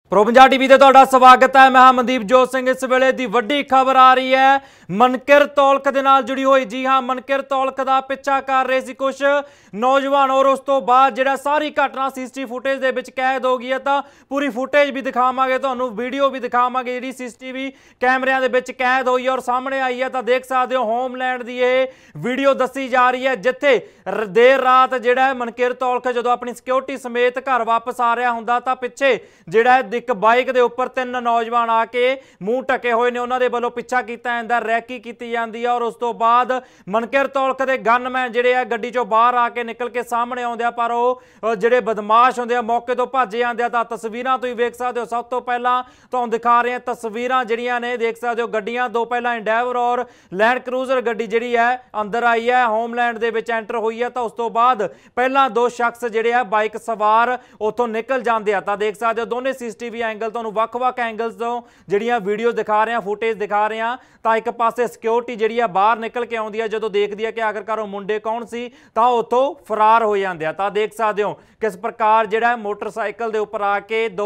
Pro Punjab TV ते तुहाडा स्वागत है। मैं मनदीप जोत सिंह। इस वेले दी वड्डी खबर आ रही है मनकिर तौलक दे नाल जुड़ी हुई। जी हाँ, मनकिर तौलक दा पिछा कर रहे सी कुछ नौजवान और उस तो बाद जिहड़ा सारी घटना सीसीटीवी फुटेज दे विच कैद हो गई है। तो पूरी फुटेज भी दिखावांगे, तुहानूं वीडियो भी दिखावांगे जिहड़ी सीसीटीवी कैमरिਆਂ ਦੇ ਵਿੱਚ कैद होई है और सामने आई है। तो देख सकते हो होमलैंड की यह वीडियो दसी जा रही है जिथे देर रात जिहड़ा मनकिर तौलक जदों अपनी सिक्योरिटी समेत घर वापस आ रहा हुंदा तो पिछे जिहड़ा एक बाइक के उपर 3 नौजवान आके मूँह ढके हुए ने, उन्होंने वालों पिछा किया जाता, रैकी की जाती है और उस तो बाद मनकिर तौलक के गनमैन जिहड़े आ गड्डी चों बाहर आके निकल के सामने आउंदे आ, पर वो जिहड़े बदमाश हुंदे आ मौके तो भज जांदे आ। तां तस्वीरां तुसीं वेख सकदे हो। सब तो पहलां तुहानूं दिखा रहे हैं तस्वीरां जिहड़ियां ने, देख सकदे हो गड्डियां दो पहलां इंडैवर और लैंड क्रूजर गड्डी जिहड़ी है अंदर आई है, होमलैंड दे विच एंटर हुई है। तो उस तो बाद पहलां 2 शख्स जिहड़े आ बाइक सवार उत्थों निकल जांदे आ। तां देख सकदे हो दोने सीसीटीवी एंगल तुहानूं वख-वख एंगल्स तो जिहड़ियां वीडियो दिखा रहे हैं, फुटेज दिखा रहे हैं। तो एक पासे सिक्योरिटी जिहड़ी है बाहर निकल के आउंदी है, जदों देखदी है कि आखिरकार मुंडे कौन सी तो उत्थों फरार हो जांदे आ। तां देख सकदे हो किस प्रकार जिहड़ा मोटरसाइकिल दे उपर आके 2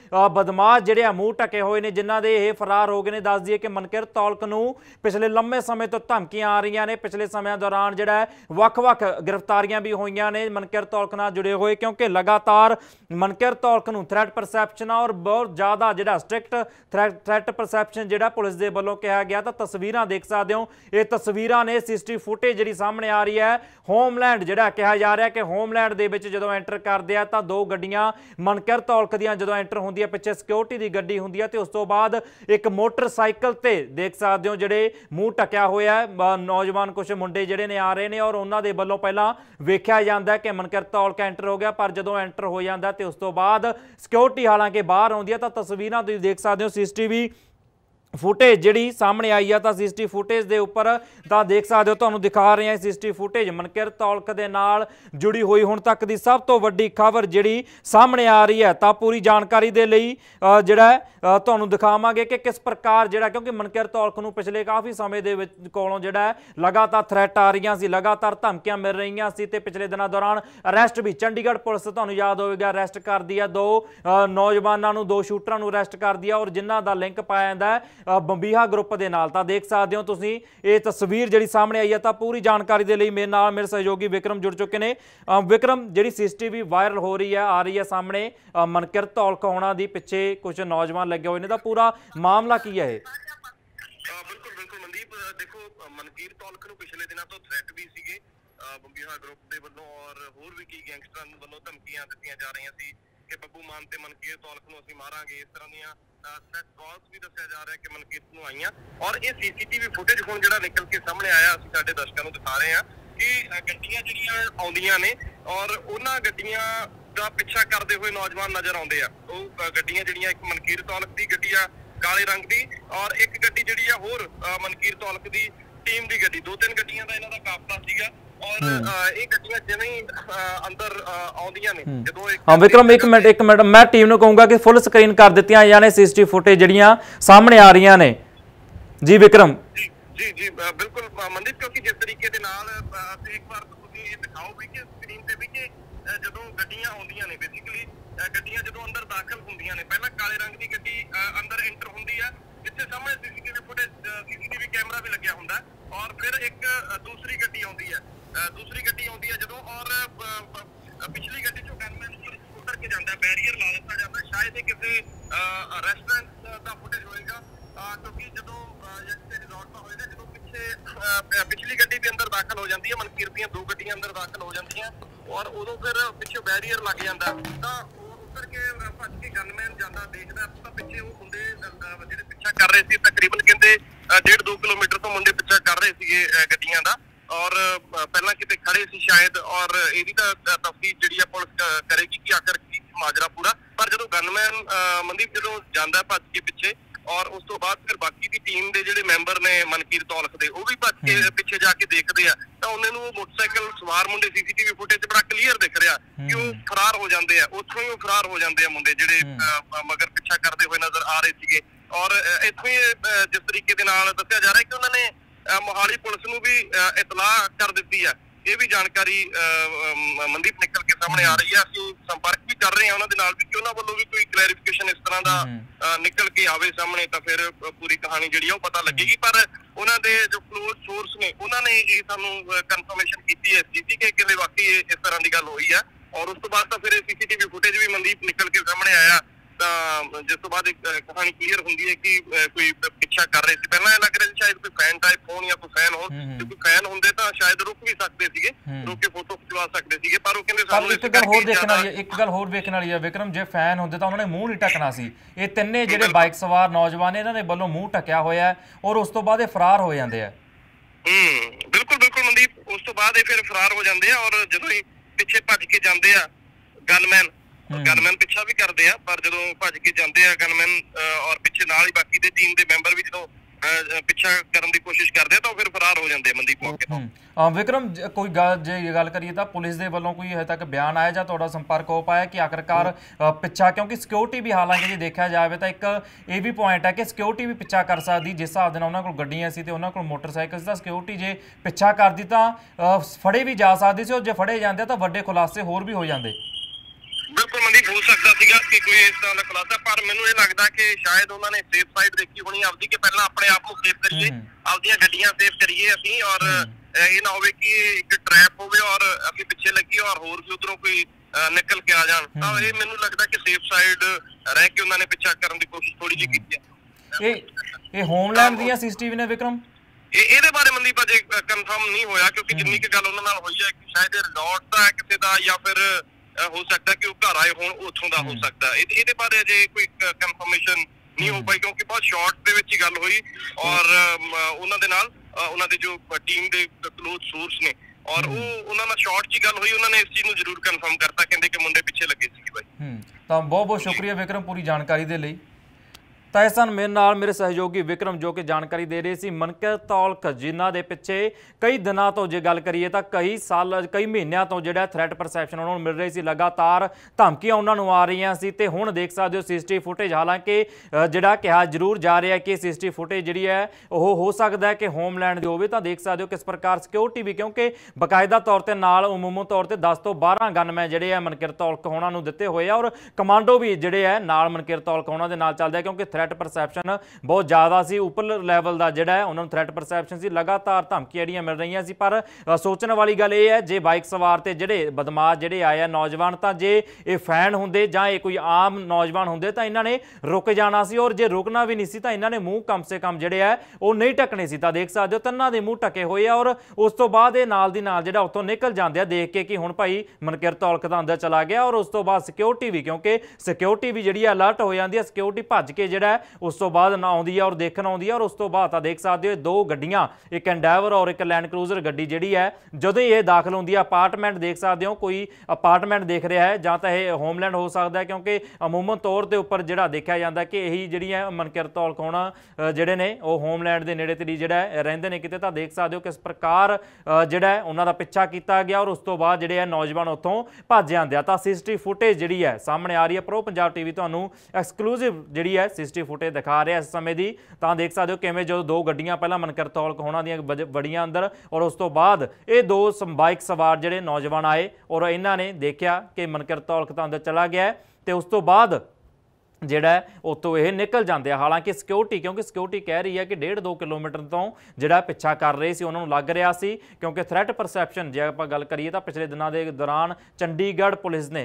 बदमाश जिहड़े मूँह ढके हुए ने जिन्हां दे इह फरार हो गए ने। दस दईए कि मनकिर तौलक नूं पिछले लंबे समय तो धमकियां आ रही ने, पिछले समय दौरान जिहड़ा वख-वख गिरफ्तारियां भी होईयां ने मनकिर तौलक नाल जुड़े हुए, क्योंकि लगातार मनकिर तौलक नूं थ्रैट परसैप्शन और बहुत ज़्यादा जिहड़ा स्ट्रिक्ट थ्रैट परसैप्शन जिहड़ा पुलिस दे वल्लों कहा गया। तो तस्वीरां देख सकते हो, ये तस्वीरां ने सीसीटीवी फुटेज जिहड़ी सामने आ रही है होमलैंड जिहड़ा कहा जा रहा है कि होमलैंड दे विच जदों एंटर करदे आ तां 2 गड्डियां मनकिर तौलक दीयां जदों एंटर हुंदी है, पिछे सिक्योरिटी दी गड्डी हुंदी है, ते उस तो बाद एक मोटरसाइकिल ते देख सकते हो जिहड़े मूँह ढकिया होया नौजवान कुछ मुंडे जिहड़े ने आ रहे ने और उन्हां दे वल्लों पहलां वेख्या जांदा है कि मनकिर तौलक एंटर हो गया, पर जदों एंटर हो जांदा ते उस तो बाद सिक्योरिटी हालांकि बाहर आउंदी है। तां तस्वीरां तुसीं देख सकते हो सीसीटीवी फुटेज जिहड़ी सामने आई है। तो सीसीटीवी फुटेज के उपर तो देख सकते हो, तुहानूं दिखा रहे हैं सीसीटीवी फुटेज मनकिर तौलक दे नाल जुड़ी हुई हुण तक की सब तो वड्डी खबर जिहड़ी सामने आ रही है। तो पूरी जानकारी दे लई जिहड़ा तुहानूं दिखावांगे कि किस प्रकार जिहड़ा, क्योंकि मनकिर तौलक नूं पिछले काफ़ी समय दे विच कोलों जिहड़ा लगातार थ्रैट आ रही सी, लगातार धमकियां मिल रही सी, ते पिछले दिनों दौरान अरैसट भी चंडीगढ़ पुलिस तुहानूं याद होवेगा अरैसट करदी है 2 नौजवानों नूं, 2 शूटरां नूं अरैसट करदी है और जिन्हां दा लिंक पाया जांदा है बंबीहा ग्रुप के नाल। तां देख सकते हो तुसीं ये तस्वीर जिहड़ी सामने आई है। तो पूरी जानकारी दे लई मेरे नाल मेरे सहयोगी विक्रम जुड़ चुके ने। विक्रम, जिहड़ी सीसीटीवी वायरल हो रही है आ रही है सामने मनकिर तौलक होना दी पिछे कुछ नौजवान लगे हुए ने, तां पूरा मामला की है? बिल्कुल बिल्कुल मनदीप, देखो मनकीर तौलक नूं पिछले दिनों तो थ्रैट भी सीगे बंबीहा ग्रुप के वल्लों और होर भी कई गैंगस्टरां वल्लों धमकियां दित्तियां जा रही सी कि बब्बू मान ते मनकीर तौलक नूं असीं मारांगे। इस तरह दीयां थ्रैट कॉल्स भी दस्सिया जा रहा है कि मनकीर नूं आईयां और ये सीसीटीवी फुटेज हुण जिहड़ा निकल के सामने आया, असीं साडे दर्शकां नूं दिखा रहे हां कि गड्डियां जिहड़ियां आउंदियां ने और उन्हां गड्डियां दा पिछा करदे हुए नौजवान नज़र आउंदे आ। ਉਹ ਗੱਡੀਆਂ ਜਿਹੜੀਆਂ ਇੱਕ ਮਨਕੀਰ ਤੌਲਕ ਦੀ ਗੱਡੀ ਆ ਕਾਲੇ ਰੰਗ ਦੀ ਔਰ ਇੱਕ ਗੱਡੀ ਜਿਹੜੀ ਆ ਹੋਰ ਮਨਕੀਰ ਤੌਲਕ ਦੀ ਟੀਮ ਦੀ ਗੱਡੀ, 2-3 ਗੱਡੀਆਂ ਦਾ ਇਹਨਾਂ ਦਾ ਕਾਫਲਾ ਸੀਗਾ और ਇਹ ਗੱਡੀਆਂ ਜਿਵੇਂ ਅੰਦਰ ਆਉਂਦੀਆਂ ਨੇ ਜਦੋਂ ਹਾਂ ਵਿਕਰਮ ਇੱਕ ਮਿੰਟ ਮੈਂ ਟੀਮ ਨੂੰ ਕਹੂੰਗਾ ਕਿ ਫੁੱਲ ਸਕਰੀਨ ਕਰ ਦਿੱਤੀਆਂ ਜਾਣੇ ਸੀਸੀਟੀਵੀ ਫੁਟੇਜ ਜਿਹੜੀਆਂ ਸਾਹਮਣੇ ਆ ਰਹੀਆਂ ਨੇ। ਜੀ ਵਿਕਰਮ। ਜੀ ਬਿਲਕੁਲ ਮਨਦੀਪ, ਕਿਉਂਕਿ ਜਿਸ ਤਰੀਕੇ ਦੇ ਨਾਲ ਇੱਕ ਵਾਰ ਤੁਸੀਂ ਇਹ ਦਿਖਾਓ ਵੀ ਕਿ ਸਕਰੀਨ ਤੇ ਵੀ ਕਿ ਜਦੋਂ ਗੱਡੀਆਂ ਆਉਂਦੀਆਂ ਨੇ ਬੇਸਿਕਲੀ ਗੱਡੀਆਂ ਜਦੋਂ ਅੰਦਰ ਦਾਖਲ ਹੁੰਦੀਆਂ ਨੇ, ਪਹਿਲਾਂ ਕਾਲੇ ਰੰਗ ਦੀ ਗੱਡੀ ਅੰਦਰ ਐਂਟਰ ਹੁੰਦੀ ਆ ਜਿੱਥੇ ਸਾਹਮਣੇ ਸੀਸੀਟੀਵੀ ਫੁਟੇਜ ਸੀਸੀਟੀਵੀ ਕੈਮਰਾ ਵੀ ਲੱਗਿਆ ਹੁੰਦਾ ਔਰ ਫਿਰ ਇੱਕ ਦੂਸਰੀ ਗੱਡੀ ਆਉਂਦੀ ਹੈ ਜਦੋਂ ਔਰ ਪਿਛਲੀ ਗੱਡੀ ਚੋਂ ਗਨਮੈਨ ਉਤਰ ਕੇ ਜਾਂਦਾ, ਬੈਰੀਅਰ ਲਾ ਦਿੱਤਾ ਜਾਂਦਾ, ਸ਼ਾਇਦ ਇਹ ਕਿਸੇ ਰੈਸਟੋਰੈਂਟ ਦਾ ਫੁਟੇਜ ਹੋਏਗਾ ਕਿਉਂਕਿ ਜਦੋਂ ਜਿੱਥੇ ਰਿਜ਼ੋਰਟ ਦਾ ਹੋਏਗਾ ਜਦੋਂ ਪਿਛਲੀ ਗੱਡੀ ਦੇ ਅੰਦਰ ਦਾਖਲ ਹੋ ਜਾਂਦੀ ਹੈ, ਮਨਕੀਰ ਦੀਆਂ 2 ਗੱਡੀਆਂ ਅੰਦਰ ਦਾਖਲ ਹੋ ਜਾਂਦੀਆਂ ਔਰ ਉਦੋਂ ਫਿਰ ਪਿੱਛੇ ਬੈਰੀਅਰ ਲੱਗ ਜਾਂਦਾ ਤਾਂ ਉਤਰ ਕੇ ਭੱਜ ਕੇ ਗਨਮੈਨ ਜਾਂਦਾ ਦੇਖਦਾ ਤਾਂ ਪਿੱਛੇ ਉਹ ਮੁੰਡੇ ਜਿਹੜੇ ਪਿੱਛਾ ਕਰ ਰਹੇ ਸੀ ਤਕਰੀਬਨ ਕਹਿੰਦੇ 1.5-2 ਕਿਲੋਮੀਟਰ ਤੋਂ ਮੁੰਡੇ ਪਿੱਛਾ ਕਰ ਰਹੇ ਸੀਗੇ ਗੱਡੀਆਂ ਦਾ ਔਰ ਪਹਿਲਾਂ ਕਿਤੇ ਖੜੇ ਸੀ ਸ਼ਾਇਦ ਔਰ ਇਹਦੀ ਤਾਂ ਤਫਤੀਸ਼ ਜਿਹੜੀ ਆ ਪੁਲਿਸ ਕਰੇਗੀ ਕਿ ਆਖਰ ਕੀ ਮਾਜਰਾ ਪੂਰਾ। ਪਰ ਜਦੋਂ ਗਨਮੈਨ ਮਨਦੀਪ ਜਦੋਂ ਜਾਂਦਾ ਭੱਜ ਕੇ ਪਿੱਛੇ ਔਰ ਉਸ ਤੋਂ ਬਾਅਦ ਫਿਰ ਬਾਕੀ ਦੀ ਟੀਮ ਦੇ ਜਿਹੜੇ ਮੈਂਬਰ ਨੇ ਮਨਕੀਰ ਤੌਲਕ ਦੇ ਉਹ ਵੀ ਭੱਜ ਕੇ ਪਿੱਛੇ ਜਾ ਕੇ ਦੇਖਦੇ ਆ ਤਾਂ ਉਹਨਾਂ ਨੂੰ ਮੋਟਰਸਾਈਕਲ ਸਵਾਰ ਮੁੰਡੇ ਸੀਸੀਟੀਵੀ ਫੁਟੇਜ 'ਚ ਬੜਾ ਕਲੀਅਰ ਦਿਖ ਰਿਹਾ ਕਿ ਉਹ ਫਰਾਰ ਹੋ ਜਾਂਦੇ ਆ, ਉੱਥੋਂ ਹੀ ਉਹ ਫਰਾਰ ਹੋ ਜਾਂਦੇ ਆ ਮੁੰਡੇ ਜਿਹੜੇ ਮਗਰ ਪਿੱਛਾ ਕਰਦੇ ਹੋਏ ਨਜ਼ਰ ਆ ਰਹੇ ਸੀਗੇ। ਔਰ ਇੱਥੋਂ ਹੀ ਜਿਸ ਤਰੀਕੇ ਦੇ ਨਾਲ ਦੱਸਿਆ ਜਾ ਰਿਹਾ ਕਿ ਉਹਨਾਂ ਨੇ ਮੋਹਾਲੀ ਪੁਲਿਸ ਨੂੰ ਵੀ ਇਤਲਾਹ ਕਰ ਦਿੱਤੀ ਆ ਇਹ ਵੀ ਜਾਣਕਾਰੀ ਮਨਦੀਪ ਨਿਕਲ ਕੇ ਸਾਹਮਣੇ ਆ ਰਹੀ ਹੈ। ਅਸੀਂ ਸੰਪਰਕ ਵੀ ਕਰ ਰਹੇ ਹਾਂ ਉਹਨਾਂ ਦੇ ਨਾਲ ਵੀ ਕਿ ਉਹਨਾਂ ਵੱਲੋਂ ਵੀ ਕੋਈ ਕਲੈਰੀਫਿਕੇਸ਼ਨ ਇਸ ਤਰ੍ਹਾਂ ਦਾ ਨਿਕਲ ਕੇ ਆਵੇ ਸਾਹਮਣੇ ਤਾਂ ਫਿਰ ਪੂਰੀ ਕਹਾਣੀ ਜਿਹੜੀ ਆ ਉਹ ਪਤਾ ਲੱਗੇਗੀ। ਪਰ ਉਹਨਾਂ ਦੇ ਜੋ ਕਲੋਜ਼ ਸੋਰਸ ਨੇ ਉਹਨਾਂ ਨੇ ਇਹ ਸਾਨੂੰ ਕਨਫਰਮੇਸ਼ਨ ਕੀਤੀ ਹੈ ਕਿ ਕਿਤੇ ਵਾਕਈ ਇਸ ਤਰ੍ਹਾਂ ਦੀ ਗੱਲ ਹੋਈ ਹੈ। ਔਰ ਉਸ ਤੋਂ ਬਾਅਦ ਤਾਂ ਫਿਰ ਇਹ ਸੀਸੀਟੀਵੀ ਫੁਟੇਜ ਵੀ ਮਨਦੀਪ ਨਿਕਲ ਕੇ ਸਾਹਮਣੇ ਆਇਆ ਤਾਂ ਜਿਸ ਤੋਂ ਬਾਅਦ ਇੱਕ ਕਹਾਣੀ ਕਲੀਅਰ ਹੁੰਦੀ ਹੈ ਕਿ ਕੋਈ ਪਿੱਛਾ ਕਰ ਰਹੇ ਸੀ। ਪਹਿਲਾਂ ਇਹ ਲੱਗ ਰਿਹਾ ਸੀ ਸ਼ਾਇਦ ਕੋਈ ਫੈਨ ਟਾਈਪ ਹੋਣ ਜਾਂ ਕੋਈ ਫੈਨ ਹੋਣ, ਜੇ ਕੋਈ ਫੈਨ ਹੁੰਦੇ ਤਾਂ ਸ਼ਾਇਦ ਰੁਕ ਵੀ ਸਕਦੇ ਸੀਗੇ, ਰੁਕ ਕੇ ਫੋਟੋ ਖਿਚਵਾ ਸਕਦੇ ਸੀਗੇ। ਪਰ ਉਹ ਕਹਿੰਦੇ ਸਾਨੂੰ ਇੱਕ ਗੱਲ ਹੋਰ ਵੇਖਣ ਵਾਲੀ ਹੈ ਵਿਕਰਮ, ਜੇ ਫੈਨ ਹੁੰਦੇ ਤਾਂ ਉਹਨਾਂ ਨੇ ਮੂੰਹ ਨਹੀਂ ਢੱਕਣਾ ਸੀ। ਇਹ ਤਿੰਨੇ ਜਿਹੜੇ ਬਾਈਕ ਸਵਾਰ ਨੌਜਵਾਨ ਇਹਨਾਂ ਨੇ ਵੱਲੋਂ ਮੂੰਹ ਢੱਕਿਆ ਹੋਇਆ ਔਰ ਉਸ ਤੋਂ ਬਾਅਦ ਇਹ ਫਰਾਰ ਹੋ ਜਾਂਦੇ ਆ। ਬਿਲਕੁਲ ਮਨਦੀਪ, ਉਸ ਤੋਂ ਬਾਅਦ ਇਹ ਫਿਰ ਫਰਾਰ ਹੋ ਜਾਂਦੇ ਆ ਔਰ ਜਦੋਂ ਹੀ ਪਿੱਛੇ ਭੱਜ ਕੇ ਜਾਂਦੇ ਆ ਗਨਮੈਨ ਪਿੱਛਾ ਵੀ ਕਰਦੇ ਆ, ਪਰ ਜਦੋਂ ਭੱਜ ਕੇ ਜਾਂਦੇ ਆ ਗਨਮੈਨ ਔਰ ਪਿੱਛੇ ਨਾਲ ਹੀ ਬਾਕੀ ਦੇ ਟੀਮ ਦੇ ਮੈਂਬਰ ਵੀ ਜਦੋਂ ਪਿੱਛਾ ਕਰਨ ਦੀ ਕੋਸ਼ਿਸ਼ ਕਰਦੇ ਆ ਤਾਂ ਉਹ ਫਿਰ ਫਰਾਰ ਹੋ ਜਾਂਦੇ ਆ ਮਨਦੀਪ ਮੌਕੇ ਤੋਂ। ਵਿਕਰਮ ਕੋਈ ਜੇ ਗੱਲ ਕਰੀਏ ਤਾਂ ਪੁਲਿਸ ਦੇ ਵੱਲੋਂ ਕੋਈ ਹਜੇ ਤੱਕ ਬਿਆਨ ਆਇਆ ਜਾਂ ਤੁਹਾਡਾ ਸੰਪਰਕ ਹੋ ਪਾਇਆ ਕਿ ਆਖਰਕਾਰ ਪਿੱਛਾ, ਕਿਉਂਕਿ ਸਿਕਿਉਰਿਟੀ ਵੀ ਹਾਲਾਂਕਿ ਜੇ ਦੇਖਿਆ ਜਾਵੇ ਤਾਂ ਇੱਕ ਇਹ ਵੀ ਪੁਆਇੰਟ ਹੈ ਕਿ ਸਿਕਿਉਰਿਟੀ ਵੀ ਪਿੱਛਾ ਕਰ ਸਕਦੀ, ਜਿਸ ਹਿਸਾਬ ਦੇ ਨਾਲ ਉਹਨਾਂ ਕੋਲ ਗੱਡੀਆਂ ਸੀ ਤੇ ਉਹਨਾਂ ਕੋਲ ਮੋਟਰਸਾਈਕਲ ਸੀ ਤਾਂ ਸਿਕਿਉਰਿਟੀ ਜੇ ਪਿੱਛਾ ਕਰਦੀ ਤਾਂ ਫੜੇ ਵੀ ਜਾ ਸਕਦੇ ਸੀ, ਔਰ ਜੇ ਫੜੇ ਜਾਂਦੇ ਤਾਂ ਵੱਡੇ ਖੁਲਾਸੇ ਹੋਰ ਵੀ ਹੋ ਜਾਂਦੇ। ਬਿਲਕੁਲ ਮਨਦੀਪ, ਹੋ ਸਕਦਾ ਸੀਗਾ ਕਿ ਕੋਈ ਇਸ ਤਰ੍ਹਾਂ ਦਾ ਖੁਲਾਸਾ, ਪਰ ਮੈਨੂੰ ਇਹ ਲੱਗਦਾ ਕਿ ਸ਼ਾਇਦ ਉਹਨਾਂ ਨੇ ਸੇਫ ਸਾਈਡ ਦੇਖੀ ਹੋਣੀ ਆਪਦੀ ਕਿ ਪਹਿਲਾਂ ਆਪਣੇ ਆਪ ਨੂੰ ਸੇਫ ਕਰੀਏ, ਆਪਦੀਆਂ ਗੱਡੀਆਂ ਸੇਫ ਕਰੀਏ ਅਸੀਂ, ਔਰ ਇਹ ਨਾ ਹੋਵੇ ਕਿ ਇੱਕ ਟ੍ਰੈਪ ਹੋਵੇ ਔਰ ਅਸੀਂ ਪਿੱਛੇ ਲੱਗੀਏ ਔਰ ਹੋਰ ਵੀ ਉਧਰੋਂ ਕੋਈ ਨਿਕਲ ਕੇ ਆ ਜਾਣ। ਤਾਂ ਇਹ ਮੈਨੂੰ ਲੱਗਦਾ ਕਿ ਸੇਫ ਸਾਈਡ ਰਹਿ ਕੇ ਉਹਨਾਂ ਨੇ ਪਿੱਛਾ ਕਰਨ ਦੀ ਕੋਸ਼ਿਸ਼ ਥੋੜੀ ਜਿਹੀ ਕੀਤੀ ਹੈ। ਇਹ ਹੋਮਲੈਂਡ ਦੀਆਂ ਸੀਸੀਟੀਵੀ ਨੇ ਵਿਕਰਮ? ਇਹਦੇ ਬਾਰੇ ਮਨਦੀਪ ਅਜੇ ਕਨਫਰਮ ਨਹੀਂ ਹੋਇਆ, ਕਿਉਂਕਿ ਜਿੰਨੀ ਕੁ ਗੱਲ ਉਹਨਾਂ ਨਾਲ ਹੋਈ ਹੈ ਕਿ ਸ਼ਾਇਦ ਰਿਜ਼ੋਰਟ ਦਾ ਕਿਸੇ ਦਾ ਜਾਂ ਫਿਰ ਹੋ ਸਕਦਾ ਕਿ ਉਹ ਘਰ ਆਏ ਹੋਣ ਉੱਥੋਂ ਦਾ ਹੋ ਸਕਦਾ। ਇਹਦੇ ਬਾਰੇ ਅਜੇ ਕੋਈ ਕਨਫਰਮੇਸ਼ਨ ਨਹੀਂ ਹੋ ਪਾਈ ਕਿਉਂਕਿ ਬਹੁਤ ਸ਼ਾਰਟ ਦੇ ਵਿੱਚ ਹੀ ਗੱਲ ਹੋਈ ਔਰ ਉਹਨਾਂ ਦੇ ਨਾਲ ਉਹਨਾਂ ਦੇ ਜੋ ਟੀਮ ਦੇ ਕਲੋਜ਼ ਸੋਰਸ ਨੇ ਔਰ ਉਹ ਉਹਨਾਂ ਨਾਲ ਸ਼ਾਰਟ 'ਚ ਗੱਲ ਹੋਈ, ਉਹਨਾਂ ਨੇ ਇਸ ਚੀਜ਼ ਨੂੰ ਜ਼ਰੂਰ ਕਨਫਰਮ ਕਰਤਾ, ਕਹਿੰਦੇ ਕਿ ਮੁੰਡੇ ਪਿੱਛੇ ਲੱਗੇ ਸੀਗੇ ਬਾਈ। ਤਾਂ ਬਹੁਤ ਬਹੁਤ ਸ਼ੁਕਰੀਆ ਵਿਕਰਮ ਪੂਰੀ ਜਾਣਕਾਰੀ ਦੇ ਲਈ। ਤਾਂ ਇਸ ਸਨ ਮੇਰੇ ਨਾਲ ਮੇਰੇ ਸਹਿਯੋਗੀ ਵਿਕਰਮ ਜੋ ਕਿ ਜਾਣਕਾਰੀ ਦੇ ਰਹੇ ਸੀ ਮਨਕਿਰਤ ਤੌਲਖ, ਜਿਨ੍ਹਾਂ ਦੇ ਪਿੱਛੇ ਕਈ ਦਿਨਾਂ ਤੋਂ ਜੇ ਗੱਲ ਕਰੀਏ ਤਾਂ ਕਈ ਮਹੀਨਿਆਂ ਤੋਂ ਜਿਹੜਾ ਥ੍ਰੈਟ ਪਰਸੈਪਸ਼ਨ ਉਹਨਾਂ ਨੂੰ ਮਿਲ ਰਹੀ ਸੀ, ਲਗਾਤਾਰ ਧਮਕੀਆਂ ਉਹਨਾਂ ਨੂੰ ਆ ਰਹੀਆਂ ਸੀ ਤੇ ਹੁਣ ਦੇਖ ਸਕਦੇ ਹੋ ਸੀਸੀਟੀਵੀ ਫੁਟੇਜ, ਹਾਲਾਂਕਿ ਜਿਹੜਾ ਕਿਹਾ ਜ਼ਰੂਰ ਜਾ ਰਿਹਾ ਕਿ ਸੀਸੀਟੀਵੀ ਫੁਟੇਜ ਜਿਹੜੀ ਹੈ ਉਹ ਹੋ ਸਕਦਾ ਹੈ ਕਿ ਹੋਮਲੈਂਡ ਦੀ ਹੋਵੇ। ਤਾਂ ਦੇਖ ਸਕਦੇ ਹੋ ਕਿਸ ਪ੍ਰਕਾਰ ਸਿਕਿਉਰਿਟੀ ਵੀ, ਕਿਉਂਕਿ ਬਕਾਇਦਾ ਤੌਰ ਤੇ ਨਾਲ ਉਮੂਮਨ ਤੌਰ ਤੇ 10 ਤੋਂ 12 ਗਨਮੈਨ ਜਿਹੜੇ ਆ ਮਨਕਿਰਤ ਤੌਲਖ ਉਹਨਾਂ ਨੂੰ ਦਿੱਤੇ ਹੋਏ ਆ ਔਰ ਕਮਾਂਡੋ ਵੀ ਜਿਹੜੇ ਆ ਨਾਲ ਮਨਕਿਰਤ ਤੌਲਖ ਉਹਨਾਂ ਦੇ ਨਾਲ ਚੱਲਦਾ, ਕਿਉਂਕਿ ਥ੍ਰੈਟ ਪਰਸੈਪਸ਼ਨ ਬਹੁਤ ਜ਼ਿਆਦਾ ਸੀ, ਉੱਪਰ ਲੈਵਲ ਦਾ ਜਿਹੜਾ ਉਹਨਾਂ ਨੂੰ ਥ੍ਰੈਟ ਪਰਸੈਪਸ਼ਨ ਸੀ, ਲਗਾਤਾਰ ਧਮਕੀਆਂ ਜਿਹੜੀਆਂ ਮਿਲ ਰਹੀਆਂ ਸੀ। ਪਰ ਸੋਚਣ ਵਾਲੀ ਗੱਲ ਇਹ ਹੈ ਜੇ ਬਾਈਕ ਸਵਾਰ ਤੇ ਜਿਹੜੇ ਬਦਮਾਸ਼ ਜਿਹੜੇ ਆਏ ਆ ਨੌਜਵਾਨ, ਤਾਂ ਜੇ ਇਹ ਫੈਨ ਹੁੰਦੇ ਜਾਂ ਇਹ ਕੋਈ ਆਮ ਨੌਜਵਾਨ ਹੁੰਦੇ ਤਾਂ ਇਹਨਾਂ ਨੇ ਰੁਕ ਜਾਣਾ ਸੀ, ਔਰ ਜੇ ਰੁਕਣਾ ਵੀ ਨਹੀਂ ਸੀ ਤਾਂ ਇਹਨਾਂ ਨੇ ਮੂੰਹ ਕਮ ਸੇ ਕਮ ਜਿਹੜੇ ਆ ਉਹ ਨਹੀਂ ਢੱਕਣੇ ਸੀ। ਤਾਂ ਦੇਖ ਸਕਦੇ ਹੋ ਤਿੰਨਾਂ ਦੇ ਮੂੰਹ ਢੱਕੇ ਹੋਏ ਆ ਔਰ ਉਸ ਤੋਂ ਬਾਅਦ ਇਹ ਨਾਲ ਦੀ ਨਾਲ ਜਿਹੜਾ ਉੱਥੋਂ ਨਿਕਲ ਜਾਂਦੇ ਆ ਦੇਖ ਕੇ ਕਿ ਹੁਣ ਭਾਈ ਮਨਕਿਰਤ ਤੌਲਖ ਦਾ ਅੰਦਰ ਚਲਾ ਗਿਆ। ਔਰ ਉਸ ਤੋਂ ਬਾਅਦ ਸਿਕਿਉਰਿਟੀ ਵੀ, ਕਿਉਂਕਿ ਸਿਕਿਉਰਿਟੀ ਵੀ ਜਿਹੜੀ ਅਲਰਟ ਹੋ ਜਾਂਦੀ ਹੈ, ਸਿਕਿਉਰਿਟੀ ਭੱਜ ਕੇ ਜਿਹੜਾ ਉਸ ਤੋਂ ਬਾਅਦ ਨਾ ਆਉਂਦੀ ਹੈ ਔਰ ਦੇਖਣ ਆਉਂਦੀ ਹੈ। ਔਰ ਉਸ ਤੋਂ ਬਾਅਦ ਤਾਂ ਦੇਖ ਸਕਦੇ ਹੋ ਦੋ ਗੱਡੀਆਂ, ਇੱਕ ਐਂਡੈਵਰ ਔਰ ਇੱਕ ਲੈਂਡ ਕਰੂਜ਼ਰ ਗੱਡੀ ਜਿਹੜੀ ਹੈ, ਜਦੋਂ ਇਹ ਦਾਖਲ ਹੁੰਦੀ ਹੈ ਅਪਾਰਟਮੈਂਟ, ਦੇਖ ਸਕਦੇ ਹੋ ਕੋਈ ਅਪਾਰਟਮੈਂਟ ਦੇਖ ਰਿਹਾ ਹੈ ਜਾਂ ਤਾਂ ਇਹ ਹੋਮਲੈਂਡ ਹੋ ਸਕਦਾ ਹੈ, ਕਿਉਂਕਿ ਅਮੂਮਨ ਤੌਰ ਤੇ ਉੱਪਰ ਜਿਹੜਾ ਦੇਖਿਆ ਜਾਂਦਾ ਕਿ ਇਹੀ ਜਿਹੜੀਆਂ ਮਨਕਿਰਤ ਤੌਲਖ ਹੋਣਾ ਜਿਹੜੇ ਨੇ ਉਹ ਹੋਮਲੈਂਡ ਦੇ ਨੇੜੇ ਤੇੜੀ ਜਿਹੜਾ ਰਹਿੰਦੇ ਨੇ ਕਿਤੇ। ਤਾਂ ਦੇਖ ਸਕਦੇ ਹੋ ਕਿਸ ਪ੍ਰਕਾਰ ਜਿਹੜਾ ਉਹਨਾਂ ਦਾ ਪਿੱਛਾ ਕੀਤਾ ਗਿਆ ਔਰ ਉਸ ਤੋਂ ਬਾਅਦ ਜਿਹੜੇ ਆ ਨੌਜਵਾਨ ਉੱਥੋਂ ਭੱਜ ਜਾਂਦੇ ਆ। ਤਾਂ ਸੀਸੀਟੀਵੀ ਫੁਟੇਜ ਜਿਹੜੀ ਹੈ ਸਾਹਮਣੇ ਆ ਰਹੀ ਹੈ, ਪ੍ਰੋ ਪੰਜਾਬ ਟੀਵੀ ਤੁਹਾਨੂੰ ਐਕਸਕਲੂਸਿਵ ਜਿਹੜੀ ਹੈ ਸੀਸੀਟੀਵੀ ਫੁਟੇਜ ਦਿਖਾ ਰਿਹਾ ਇਸ ਸਮੇਂ ਦੀ। ਤਾਂ ਦੇਖ ਸਕਦੇ ਹੋ ਕਿਵੇਂ ਜਦੋਂ ਦੋ ਗੱਡੀਆਂ ਪਹਿਲਾਂ ਮਨਕਿਰਤ ਤੌਲਖ ਹੋਣਾ ਦੀਆਂ ਵੜੀਆਂ ਅੰਦਰ ਔਰ ਉਸ ਤੋਂ ਬਾਅਦ ਇਹ ਦੋ ਬਾਈਕ ਸਵਾਰ ਜਿਹੜੇ ਨੌਜਵਾਨ ਆਏ ਔਰ ਇਹਨਾਂ ਨੇ ਦੇਖਿਆ ਕਿ ਮਨਕਿਰਤ ਤੌਲਖ ਤਾਂ ਅੰਦਰ ਚਲਾ ਗਿਆ ਤੇ ਉਸ ਤੋਂ ਬਾਅਦ ਜਿਹੜਾ ਉੱਥੋਂ ਇਹ ਨਿਕਲ ਜਾਂਦੇ ਆ। ਹਾਲਾਂਕਿ ਸਿਕਿਉਰਿਟੀ, ਕਿਉਂਕਿ ਸਿਕਿਉਰਿਟੀ ਕਹਿ ਰਹੀ ਹੈ ਕਿ 1.5-2 ਕਿਲੋਮੀਟਰ ਤੋਂ ਜਿਹੜਾ ਪਿੱਛਾ ਕਰ ਰਹੇ ਸੀ ਉਹਨਾਂ ਨੂੰ ਲੱਗ ਰਿਹਾ ਸੀ, ਕਿਉਂਕਿ ਥ੍ਰੈਟ ਪਰਸੈਪਸ਼ਨ ਜੇ ਆਪਾਂ ਗੱਲ ਕਰੀਏ ਤਾਂ ਪਿਛਲੇ ਦਿਨਾਂ ਦੇ ਦੌਰਾਨ ਚੰਡੀਗੜ੍ਹ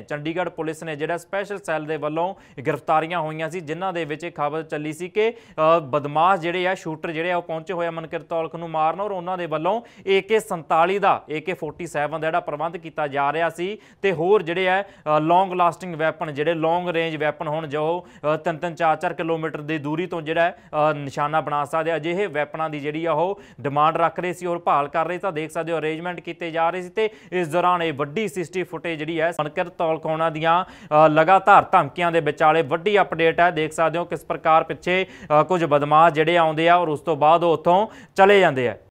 ਪੁਲਿਸ ਨੇ ਜਿਹੜਾ ਸਪੈਸ਼ਲ ਸੈੱਲ ਦੇ ਵੱਲੋਂ ਗ੍ਰਿਫਤਾਰੀਆਂ ਹੋਈਆਂ ਸੀ, ਜਿਨ੍ਹਾਂ ਦੇ ਵਿੱਚ ਇਹ ਖਬਰ ਚੱਲੀ ਸੀ ਕਿ ਬਦਮਾਸ਼ ਜਿਹੜੇ ਆ ਸ਼ੂਟਰ ਜਿਹੜੇ ਆ ਉਹ ਪਹੁੰਚੇ ਹੋਏ ਆ ਮਨਕਿਰਤ ਤੌਲਖ ਨੂੰ ਮਾਰਨ ਔਰ ਉਹਨਾਂ ਦੇ ਵੱਲੋਂ AK-47 ਦਾ AK-47 ਦਾ ਜਿਹੜਾ ਪ੍ਰਬੰਧ ਕੀਤਾ ਜਾ ਰਿਹਾ ਸੀ ਤੇ ਹੋਰ ਜਿਹੜੇ ਆ ਲੌਂਗ ਲਾਸਟਿੰਗ ਵੈਪਨ, ਜਿਹੜੇ ਲੌਂਗ ਰੇਂਜ ਵੈਪਨ ਹੋਣ ਜੋ 3-3 4-4 ਕਿਲੋਮੀਟਰ ਦੀ ਦੂਰੀ ਤੋਂ ਜਿਹੜਾ ਨਿਸ਼ਾਨਾ ਬਣਾ ਸਕਦੇ ਅਜਿਹੇ ਵੈਪਨਾਂ ਦੀ ਜਿਹੜੀ ਆ ਉਹ ਡਿਮਾਂਡ ਰੱਖ ਰਹੇ ਸੀ ਔਰ ਭਾਲ ਕਰ ਰਹੇ। ਤਾਂ ਦੇਖ ਸਕਦੇ ਹੋ ਅਰੇਂਜਮੈਂਟ ਕੀਤੇ ਜਾ ਰਹੇ ਸੀ ਤੇ ਇਸ ਦੌਰਾਨ ਇਹ ਵੱਡੀ ਸੀਸੀਟੀਵੀ ਫੁਟੇਜ ਜਿਹੜੀ ਹੈ ਮਨਕਿਰਤ ਤੌਲਖ ਉਹਨਾਂ ਦੀਆਂ ਲਗਾਤਾਰ ਧਮਕੀਆਂ ਦੇ ਵਿਚਾਲੇ ਵੱਡੀ ਅਪਡੇਟ ਹੈ। ਦੇਖ ਸਕਦੇ ਹੋ ਕਿਸ ਪ੍ਰਕਾਰ ਪਿੱਛੇ ਕੁਝ ਬਦਮਾਸ਼ ਜਿਹੜੇ ਆਉਂਦੇ ਆ ਔਰ ਉਸ ਤੋਂ ਬਾਅਦ ਉਹ ਉੱਥੋਂ ਚਲੇ ਜਾਂਦੇ ਆ।